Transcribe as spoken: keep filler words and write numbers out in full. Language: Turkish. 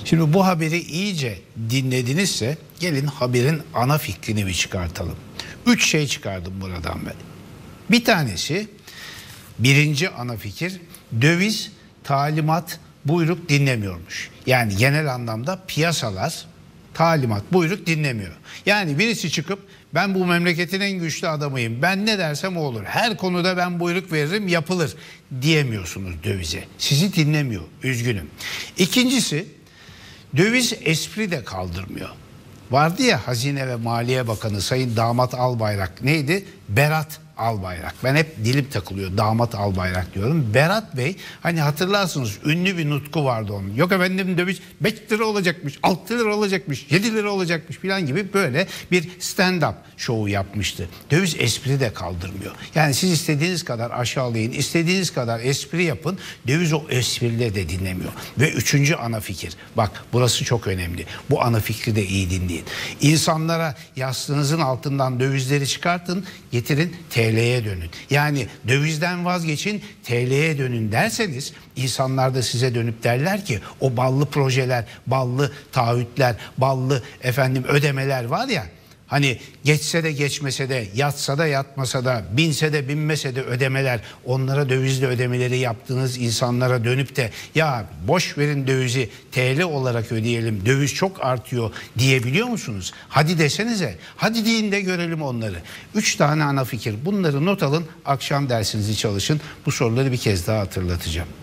Şimdi bu haberi iyice dinledinizse gelin haberin ana fikrini bir çıkartalım. Üç şey çıkardım buradan ben. Bir tanesi, birinci ana fikir, döviz talimat buyruk dinlemiyormuş. Yani genel anlamda piyasalar talimat buyruk dinlemiyor. Yani birisi çıkıp ben bu memleketin en güçlü adamıyım, ben ne dersem o olur, her konuda ben buyruk veririm, yapılır diyemiyorsunuz dövize. Sizi dinlemiyor, üzgünüm. İkincisi, döviz espri de kaldırmıyor. Vardı ya Hazine ve Maliye Bakanı Sayın Damat Albayrak, neydi? Berat Albayrak. Ben hep dilim takılıyor, Damat Albayrak diyorum. Berat Bey, hani hatırlarsınız, ünlü bir nutku vardı onun. Yok efendim döviz beş lira olacakmış, altı lira olacakmış, yedi lira olacakmış falan gibi böyle bir stand-up şovu yapmıştı. Döviz espri de kaldırmıyor. Yani siz istediğiniz kadar aşağılayın, istediğiniz kadar espri yapın, döviz o espriyle de dinlemiyor. Ve üçüncü ana fikir, bak burası çok önemli. Bu ana fikri de iyi dinleyin. İnsanlara yastığınızın altından dövizleri çıkartın, getirin T L'ye dönün. Yani dövizden vazgeçin, T L'ye dönün derseniz insanlar da size dönüp derler ki o ballı projeler, ballı taahhütler, ballı efendim ödemeler var ya, hani geçse de geçmese de, yatsa da yatmasa da, binse de binmese de ödemeler, onlara dövizle ödemeleri yaptığınız insanlara dönüp de ya boş verin dövizi, T L olarak ödeyelim, döviz çok artıyor diyebiliyor musunuz? Hadi desenize, hadi deyin de görelim onları. Üç tane ana fikir, bunları not alın, akşam dersinizi çalışın. Bu soruları bir kez daha hatırlatacağım.